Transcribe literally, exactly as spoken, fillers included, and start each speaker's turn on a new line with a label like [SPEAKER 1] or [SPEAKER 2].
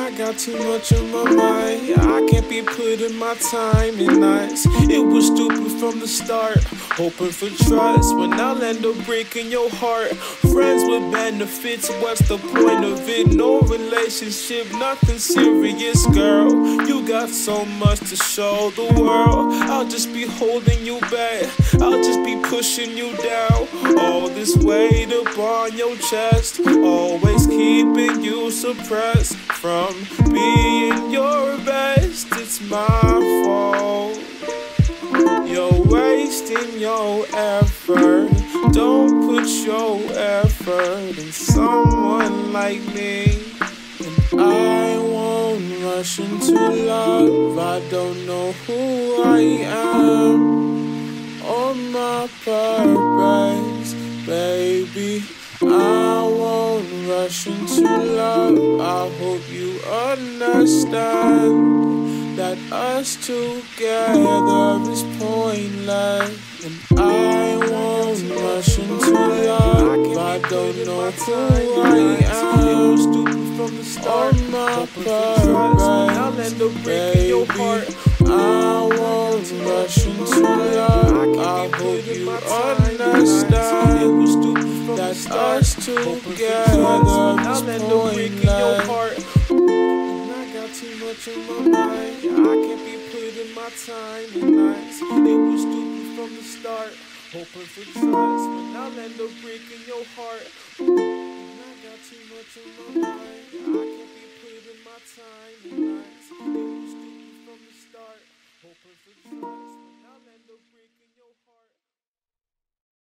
[SPEAKER 1] I got too much on my mind. I can't be putting my time in nights. It was stupid from the start, hoping for trust when I'll end up breaking your heart. Friends with benefits, what's the point of it? No relationship, nothing serious, girl. You got so much to show the world. I'll just be holding you back, I'll just be pushing you down. All this weight upon your chest, always keeping you suppressed from being your best. It's my fault. You're wasting your effort. Don't put your effort in someone like me. And I won't rush into love. I don't know who I am or my purpose, baby. I won't rush into love. I hope you understand that us together is pointless. And I won't rush into love. I don't know who I am from the start. My purpose, baby. I won't rush into love. I hope you understand that us together is pointless. I got too much on my mind. I can't be putting my time in nights. It was stupid from the start, hoping for trust when I'll end up breaking your heart. And I got too much on my mind. I can't be putting my time in nights. It was stupid from the start, hoping for trust when I'll end up breaking